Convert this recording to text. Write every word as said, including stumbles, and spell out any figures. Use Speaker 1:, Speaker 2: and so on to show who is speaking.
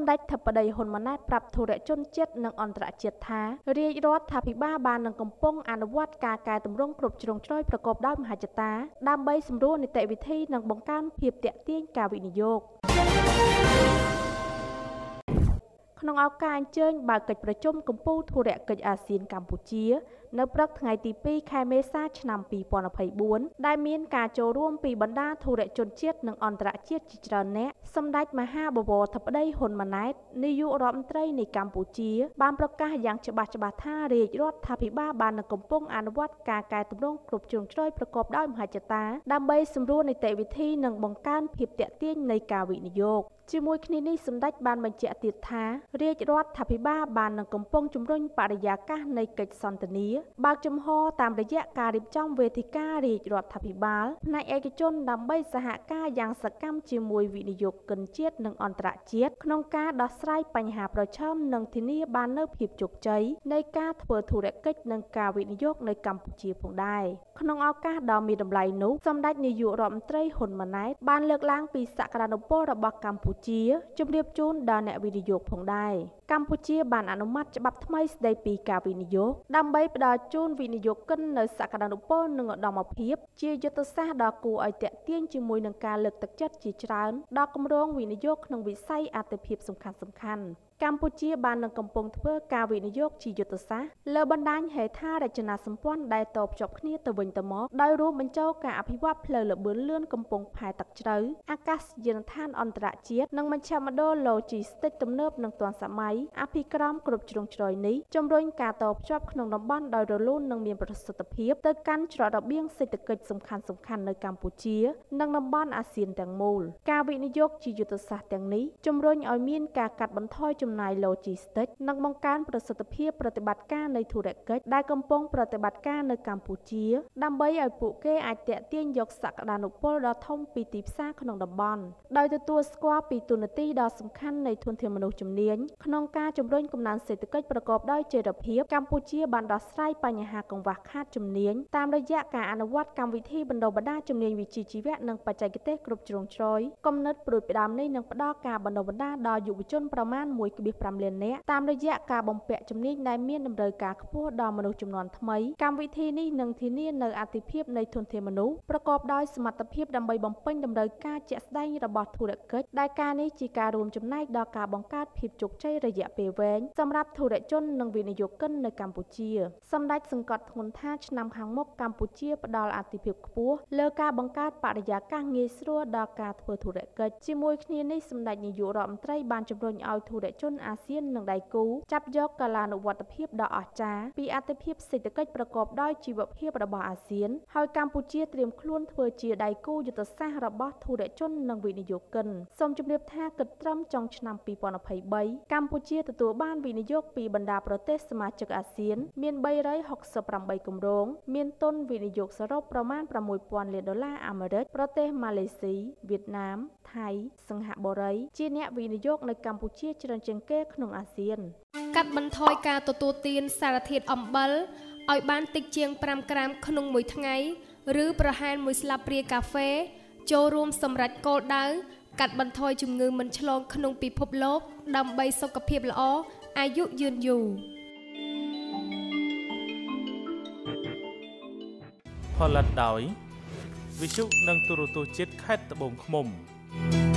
Speaker 1: ដេចធិបតីហ៊ុនម៉ាណែតប្រាប់ធុរជនជាតិនិងអន្តរជាតិថារាជរដ្ឋាភិបាលបាននឹងកំពុងអនុវត្តការកែតម្រង់គ្រប់ជ្រុងជ្រោយប្រកបដោយមហិច្ឆតាដើម្បីសម្រួលនីតិវិធីនិងបង្កើនភាពទាក់ទាញការវិនិយោគក្នុងឱកាសអញ្ជើញបើកកិច្ចប្រជុំកម្ពុជាធុរកិច្ចអាស៊ានកម្ពុជានៅព្រឹកថ្ងៃទីពីរខែមេសាឆ្នាំពីរពាន់ម្ភៃបួនដែលមានការចូលរួមពីបណ្ដាធុរជនជាតិនិងអន្តរជាតិជាច្រើនអ្នកសម្ដេចមហាបវរធិបតីហ៊ុនម៉ាណែតនាយករដ្ឋមន្ត្រីនៃកម្ពុជាបានប្រកាសយ៉ាងច្បាស់ច្បាស់ថារាជរដ្ឋាភិបាលបាននឹងកំពុងអនុវត្តការកែតម្រង់គ្រប់ជ្រុងជ្រោយប្រកបដោយមហិច្ឆតាដើម្បីសម្រួលនីតិវិធីនិងបង្កើនភាពទាក់ទាញនៃការវិនិយោគជាមួយគ្នានេះសម្ដេចបានបញ្ជាក់ទៀតថារាជរដ្ឋាភិបាលបាននឹងកំពុងជំរុញបរិយាកាសនៃកិច្ចសន្ទនាបើកចំហតាមរយៈការរៀបចំវេទិការាជរដ្ឋាភិបាលផ្នែកឯកជនដើម្បីសហការយ៉ាងសកម្មជាមួយវិនិយោគិនជាតិនិងអន្តរជាតិក្នុងការដោះស្រាយបញ្ហាប្រឈមនិងធានាបាននូវភាពជោគជ័យនៃការធ្វើធុរកិច្ចនិងការវិនិយោគនៅកម្ពុជាផងដែរក្នុងឱកាសដ៏មានតម្លៃនោះសម្ដេចនាយករដ្ឋមន្ត្រីហ៊ុនម៉ាណែតបានលើកឡើងពីសក្តានុពលរបស់កម្ពុជាជម្រាបជូនដល់អ្នកវិនិយោគផងដែរកម្ពុជាបានអនុម័តច្បាប់ថ្មីស្តីពីការវិនិយោគដើម្បីផ្ដល់ជូនវិនិយោគិននៅសក្តានុពលនិងឧត្តមភាពជាយុទ្ធសាស្ត្រដ៏គួរឲ្យទាក់ទាញជាមួយនឹងការលើកទឹកចិត្តជាច្រើនដល់គម្រោងវិនិយោគក្នុងវិស័យអាទិភាពសំខាន់ៗកម្ពុជាបាននឹងកំពុងធ្វើការវិនិយោគជាយុទ្ធសាស្ត្រលើបណ្ដាញហេដ្ឋារចនាសម្ព័ន្ធដែលតភ្ជាប់គ្នាទៅវិញទៅមកដោយរួមបញ្ចូលការអភិវឌ្ឍផ្លូវល្បឿនលឿនកំពង់ផែទឹកជ្រៅអាកាសយានដ្ឋានអន្តរជាតិនិងមជ្ឈមណ្ឌលឡូជីស្ទីកទំនើបនិងទាន់សម័យអភិក្រមគ្រប់ជ្រុងជ្រោយនេះជំរុញការតភ្ជាប់ក្នុងតំបន់ដោយរលូននិងមានប្រសិទ្ធភាពទៅកាន់ច្រករបៀងសេដ្ឋកិច្ចសំខាន់ៗនៅកម្ពុជានិងតំបន់អាស៊ានទាំងមូលការវិនិយោគជាយុទ្ធសាស្ត្រទាំងនេះជំរុញឲ្យមានការកាត់បន្ថយចំណាយឡូជីស្ទីកនិងបង្កើនប្រសិទ្ធភាពប្រតិបត្តិការនៃធុរកិច្ចដែលកំពុងប្រតិបត្តិការនៅកម្ពុជាដើម្បីឲ្យពួកគេអាចទាក់ទាញយកសក្តានុពលដ៏ធំពីទីផ្សារក្នុងតំបន់ដោយទទួលស្គាល់ពីទូនាទីដ៏សំខាន់នៃធនធានមនុស្សជំនាញក្នុងការជំរុញកំណើនសេដ្ឋកិច្ចប្រកបដោយចីរភាពកម្ពុជាបានដោះស្រាយបញ្ហាកង្វះខាតជំនាញតាមរយៈការអនុវត្តកម្មវិធីបណ្ដុះបណ្ដាលជំនាញវិជ្ជាជីវៈនិងបច្ចេកទេសគ្រប់ជ្រុងជ្រោយគំនិតប្រួយផ្ដើមនេះនឹងផ្ដល់ការបណ្ដុះបណ្ដាលដល់យុវជនប្រមាណ មួយភាគប្រាំ លាននាក់តាមរយៈការបំពាក់ជំនាញដែលមានតម្រូវការខ្ពស់ដល់មនុស្សជំនាន់ថ្មីកម្មវិធីនេះនឹងធានានូវអាទិភាពនៃធនធានមនុស្សប្រកបដោយសមត្ថភាពដើម្បីបំពេញតម្រូវការជាក់ស្ដែងរបស់ធុរកិច្ចដែលការនេះជាការរួមចំណែកដល់ការបង្កើតភាពជោគជ័យរយៈពេលវែងសម្រាប់ធុរជននិងវិនិយោគិននៅកម្ពុជាសម្ដេចសង្កត់ធ្ងន់ថាឆ្នាំខាងមុខកម្ពុជាផ្ដល់អាទិភាពខ្ពស់លើការបង្កើតបរិយាកាសងាយស្រួលដល់ការធ្វើធុរកិច្ចជាមួយគ្នានេះសម្ដេចនាយករដ្ឋមន្ត្រីបានជំរុញឲ្យធុរជនអាស៊ាននិងដៃគូចាប់យកកាលានុវត្តភាពដ៏អស្ចារ្យពីអាទិភាពសេដ្ឋកិច្ចប្រកបដោយជីវភាពរបស់អាស៊ានហើយកម្ពុជាត្រៀមខ្លួនធ្វើជាដៃគូយុទ្ធសាស្ត្ររបស់ធុរជននិងវិនិយោគិនសូមជម្រាបថាគិតត្រឹមចុងឆ្នាំពីរពាន់ម្ភៃបីកម្ពុជាទទួលបានវិនិយោគពីបណ្ដាប្រទេសសមាជិកអាស៊ានមានបីរយហុកសិបប្រាំបីគម្រោងមានទុនវិនិយោគសរុបប្រមាណប្រាំមួយពាន់លានដុល្លារអាមេរិកប្រទេសម៉ាឡេស៊ីវៀតណាមថៃសិង្ហបុរីជាអ្នកវិនិយោគនៅកម្ពុជាច្រើនជាងគេក្នុងអាស៊ាន
Speaker 2: កាត់បន្ថយការទទួលទានសារធាតុអំបិលឲ្យបានតិចជាងប្រាំក្រាមក្នុងមួយថ្ងៃឬប្រហែលមួយស្លាបព្រាកាហ្វេចូលរួមសម្រេចគោលដៅកាត់បន្ថយជំងឺមិនឆ្លងក្នុងពិភពលោកដើម្បីសុខភាពល្អអាយុយឺនយូរ
Speaker 3: ផលិតដោយវិទ្យុនិងទូរទស្សន៍ជាតិខេត្តត្បូងឃ្មុំ